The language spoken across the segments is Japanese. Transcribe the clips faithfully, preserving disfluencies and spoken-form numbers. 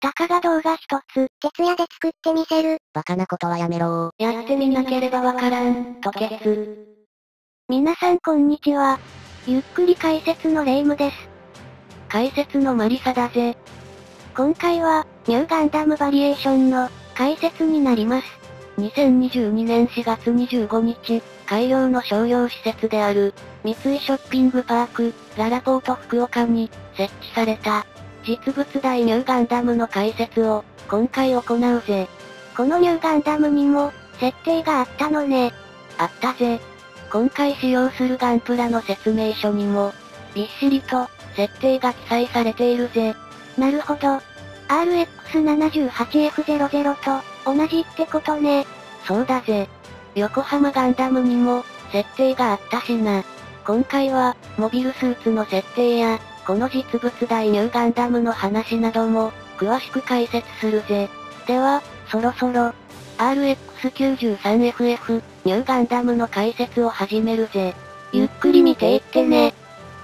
たかが動画一つ、徹夜で作ってみせる。 バカなことはやめろやってみなければわからん、とけつ。 皆さんこんにちは。ゆっくり解説のレイムです。 解説のマリサだぜ。 今回は、ニューガンダムバリエーションの、解説になります。 にせんにじゅうにねんしがつにじゅうごにち、開業の商業施設である、三井ショッピングパーク、ララポート福岡に、設置された、実物大ニューガンダムの解説を、今回行うぜ。 このニューガンダムにも、設定があったのね。 あったぜ。今回使用するガンプラの説明書にも、びっしりと、設定が記載されているぜ。 なるほど。アールエックスななはちエフゼロゼロ と、同じってことね。 そうだぜ。横浜ガンダムにも、設定があったしな。今回は、モビルスーツの設定や、この実物大ニューガンダムの話なども、詳しく解説するぜ。では、そろそろ、アールエックスきゅうじゅうさんエフエフ、ニューガンダムの解説を始めるぜ。ゆっくり見ていってね。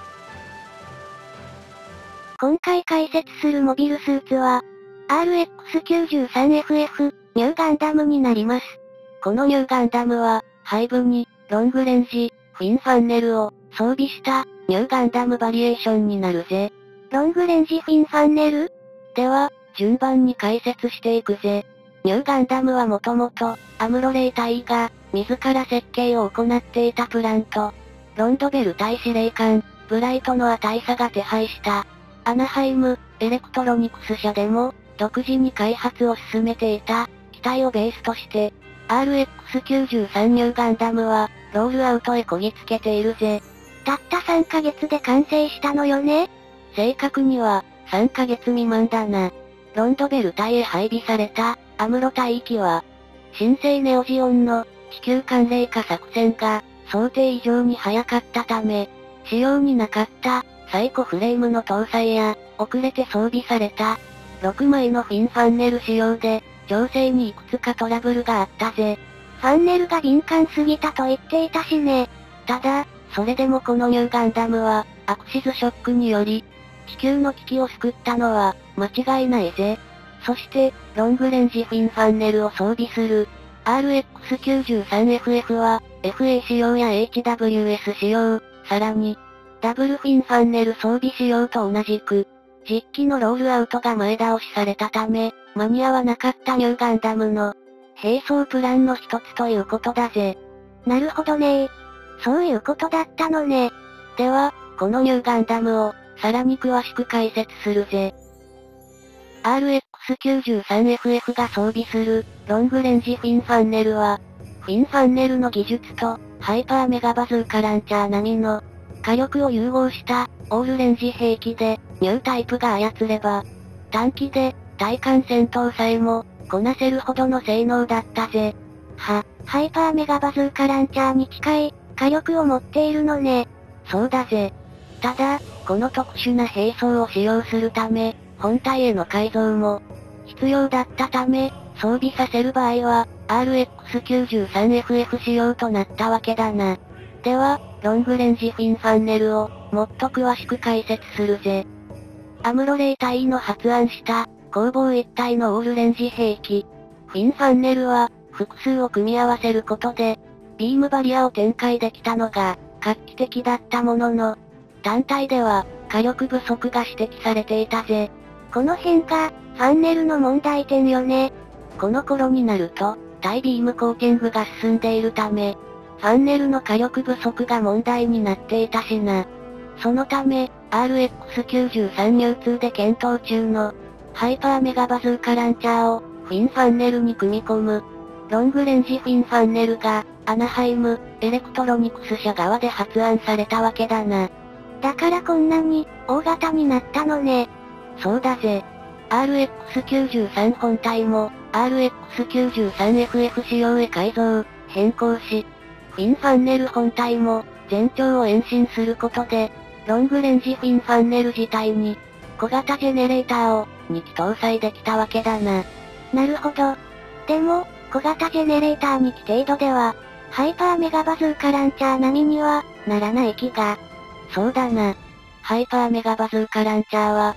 今回解説するモビルスーツは、アールエックスきゅうじゅうさんエフエフ、ニューガンダムになります。 このニューガンダムは、背部に、ロングレンジ、フィンファンネルを、装備した、ニューガンダムバリエーションになるぜ。 ロングレンジフィンファンネル？ では、順番に解説していくぜ。ニューガンダムはもともと、アムロレイ隊が、自ら設計を行っていたプラント、ロンドベル大司令官、ブライトノア大佐が手配した、アナハイム、エレクトロニクス社でも、独自に開発を進めていた、機体をベースとして、アールエックスきゅうじゅうさん ニューガンダムは、ロールアウトへこぎつけているぜ。 たったさんかげつで完成したのよね。 正確には、さんかげつ未満だな。ロンドベル隊へ配備された、アムロ隊機は、新生ネオジオンの、地球寒冷化作戦が、想定以上に早かったため、仕様になかった、サイコフレームの搭載や、遅れて装備された、ろくまいのフィンファンネル仕様で、調整にいくつかトラブルがあったぜ。 ファンネルが敏感すぎたと言っていたしね。 ただ、それでもこのニューガンダムは、アクシズショックにより、地球の危機を救ったのは、間違いないぜ。そして、ロングレンジフィンファンネルを装備する、アールエックスきゅうじゅうさんエフエフ は、エフエー 仕様や エイチダブリューエス 仕様、さらに、ダブルフィンファンネル装備仕様と同じく、実機のロールアウトが前倒しされたため、間に合わなかったニューガンダムの、並走プランの一つということだぜ。 なるほどねー。そういうことだったのね。 では、このニューガンダムを、さらに詳しく解説するぜ。アールエックスきゅうじゅうさんエフエフ が装備する、ロングレンジフィンファンネルは、フィンファンネルの技術と、ハイパーメガバズーカランチャー並みの、火力を融合した、オールレンジ兵器で、ニュータイプが操れば、短期で、対艦戦闘さえも、こなせるほどの性能だったぜ。 は、ハイパーメガバズーカランチャーに近い、火力を持っているのね。 そうだぜ。ただ、この特殊な兵装を使用するため、本体への改造も、必要だったため、装備させる場合は、アールエックスきゅうじゅうさんエフエフ 仕様となったわけだな。では、ロングレンジフィンファンネルを、もっと詳しく解説するぜ。アムロレイ隊の発案した、攻防一体のオールレンジ兵器。フィンファンネルは、複数を組み合わせることで、ビームバリアを展開できたのが、画期的だったものの、単体では、火力不足が指摘されていたぜ。 この辺が、ファンネルの問題点よね。 この頃になると、対ビームコーティングが進んでいるため、ファンネルの火力不足が問題になっていたしな。そのため、アールエックスきゅうじゅうさん 流通で検討中の、ハイパーメガバズーカランチャーを、フィンファンネルに組み込む、ロングレンジフィンファンネルが、アナハイム、エレクトロニクス社側で発案されたわけだな。 だからこんなに、大型になったのね。 そうだぜ。アールエックスきゅうじゅうさん 本体も、アールエックスきゅうじゅうさんエフエフ 仕様へ改造、変更し、フィンファンネル本体も、全長を延伸することで、ロングレンジフィンファンネル自体に、小型ジェネレーターを、にき搭載できたわけだな。 なるほど。でも、小型ジェネレーターにき程度では、ハイパーメガバズーカランチャー並みには、ならない気が。 そうだな。ハイパーメガバズーカランチャーは、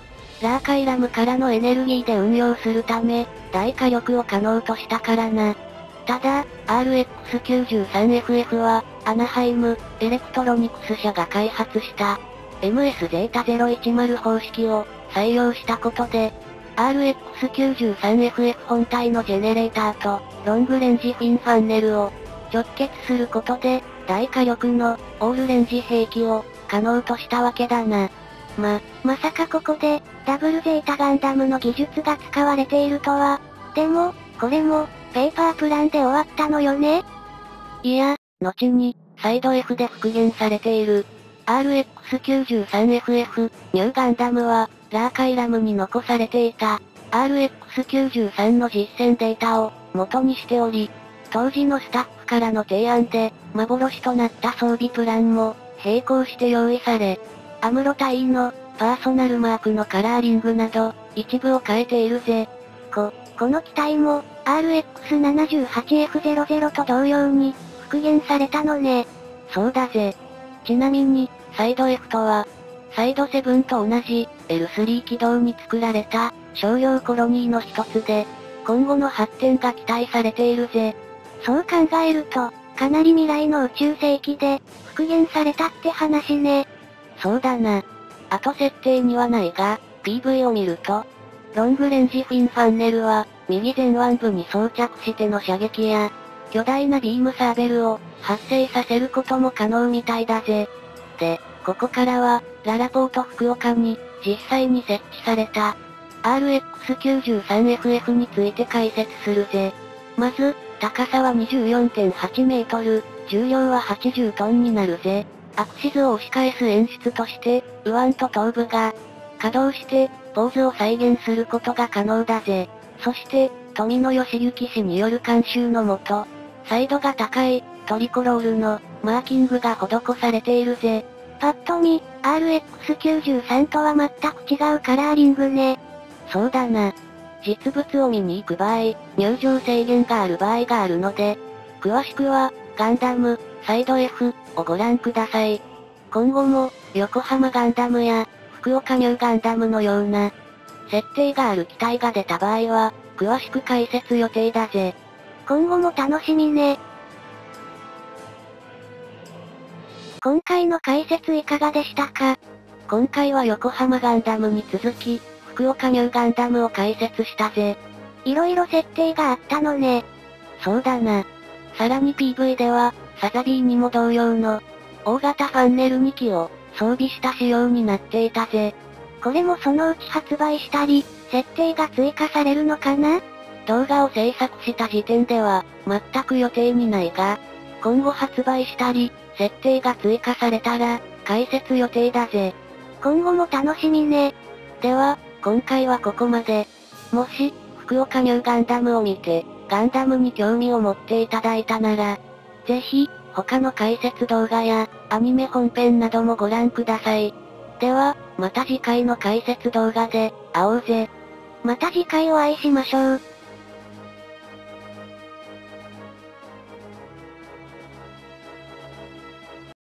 ラーカイラムからのエネルギーで運用するため、大火力を可能としたからな。ただ、アールエックスきゅうじゅうさんエフエフ は、アナハイム、エレクトロニクス社が開発した、エムエス ゼータゼロいちまる方式を採用したことで、アールエックスきゅうじゅうさんエフエフ 本体のジェネレーターと、ロングレンジフィンファンネルを直結することで、大火力のオールレンジ兵器を可能としたわけだな。 ま、まさかここで、ダブルゼータガンダムの技術が使われているとは。でも、これも、ペーパープランで終わったのよね？ いや、後に、サイド F で復元されている、アールエックスきゅうじゅうさんエフエフ、ニューガンダムは、ラーカイラムに残されていた、アールエックスきゅうじゅうさん の実戦データを、元にしており、当時のスタッフからの提案で、幻となった装備プランも、並行して用意され、アムロ隊員の、パーソナルマークのカラーリングなど、一部を変えているぜ。 こ、この機体も、アールエックスななじゅうはちエフゼロゼロ と同様に、復元されたのね。 そうだぜ。ちなみに、サイド F とは、サイドセブンと同じ、エルスリー 軌道に作られた、商用コロニーの一つで、今後の発展が期待されているぜ。 そう考えると、かなり未来の宇宙世紀で、復元されたって話ね。 そうだな。あと設定にはないが、ピーブイ を見ると、ロングレンジフィンファンネルは、右前腕部に装着しての射撃や、巨大なビームサーベルを発生させることも可能みたいだぜ。で、ここからは、ララポート福岡に、実際に設置された、アールエックスきゅうじゅうさんエフエフ について解説するぜ。まず、高さは にじゅうよんてんはちメートル、重量ははちじゅうトンになるぜ。アクシズを押し返す演出として、右腕と頭部が、稼働して、ポーズを再現することが可能だぜ。そして、富野義行氏による監修のもと、サイドが高い、トリコロールの、マーキングが施されているぜ。 パッと見、アールエックスきゅうじゅうさん とは全く違うカラーリングね。 そうだな。実物を見に行く場合、入場制限がある場合があるので、詳しくは、ガンダム、サイド F をご覧ください。今後も、横浜ガンダムや、福岡ニューガンダムのような、設定がある機体が出た場合は、詳しく解説予定だぜ。 今後も楽しみね。今回の解説いかがでしたか？ 今回は横浜ガンダムに続き、福岡ニューガンダムを解説したぜ。 いろいろ設定があったのね。 そうだな。さらに ピーブイ では、サザビーにも同様の、大型ファンネルにきを装備した仕様になっていたぜ。 これもそのうち発売したり、設定が追加されるのかな？ 動画を制作した時点では、全く予定にないが、今後発売したり、設定が追加されたら、解説予定だぜ。 今後も楽しみね。 では、今回はここまで。もし、福岡ニューガンダムを見て、ガンダムに興味を持っていただいたなら、ぜひ、他の解説動画や、アニメ本編などもご覧ください。では、また次回の解説動画で、会おうぜ。 また次回お会いしましょう。